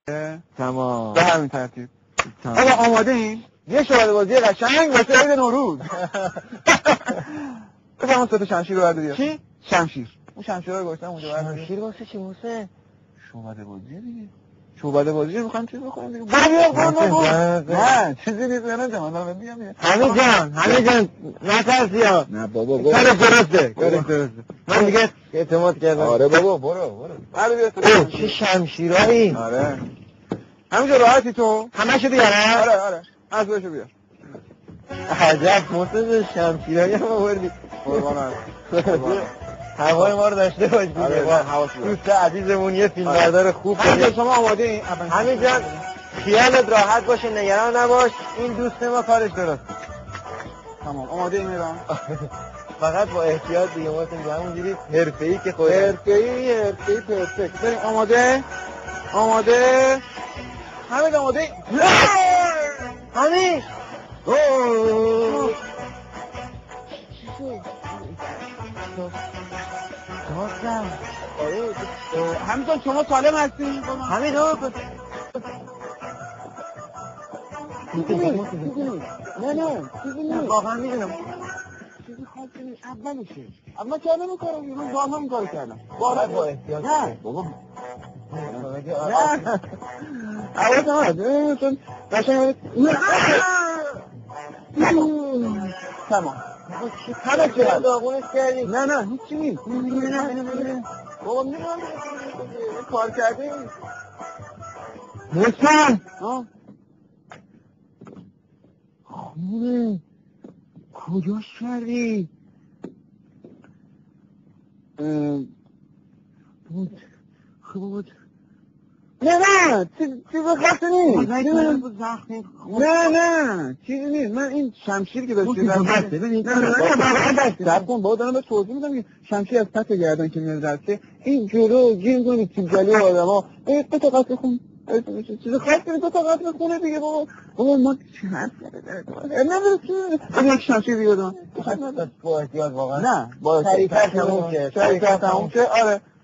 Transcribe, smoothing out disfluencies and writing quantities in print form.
تمام به همین ترتیب. آقا آماده این؟ یه شعبده بازی قشنگ واسه عید نوروز. بفرما سه تا شمشیر رو بردارید. چی؟ شمشیر. اون شمشیر رو گذاشتم اونجا بردارید. شمشیر واسه چی موسه؟ شعبده بازی دیگه. شعبده بازی میخوام چیز بخوریم دیگه. نه چیزی نیست نه من دارم میگم. همه جان نترسیا. نه بابا کارش درسته. من دیگه اعتماد کردم. آره بابا برو. چه شمشیرایی؟ آره. همینجا راحتی تو؟ همشو بیارم؟ آره. از باشو بیار. عجب موسه شمشیرایی هم آوردی. قربانم. هوای ما رو داشته باش دیگه. دوست عزیزمون یه فیلمبردار خوب همینجا شما آماده این؟ همینجا خیالت راحت باشه نگران نباش این دوست ما کارش درست. تمام آماده این میرم. فقط با احتیاط دیگه ما دیگه همونجوری حرفه‌ای که خود حرفه‌ای پرفکت. بریم آماده همین آماده همین همینطور شما سالم هستین؟ همین نه چیزی نیست واقعا میدونم چیزی خاصی نیست اولشه اول که نمی‌کردم اینو با هم کار کردم با احتیاط نه بابا نه اول تمام قشنگ تمام همه چه داغونش کردی نه هیچی نیست بابا میدونم کار کردی مستن خوبه کجاش کردی بود نه چیز خاصی نیست نه چیزی نیست من این شمشیر که داشتی نه بابا دارم به توضیح میدم شمشیر از پس گردن که میاد دسته این جلو گیر کنی تیم جلو آدم ها دو تا قطع خون چیز خاصی نیست دو تا قطع خونه دیگه بابا ما چه حرف یک شمشیر دیگه دارم با احتیاط واقعا نه با سریعتر تموم شه آره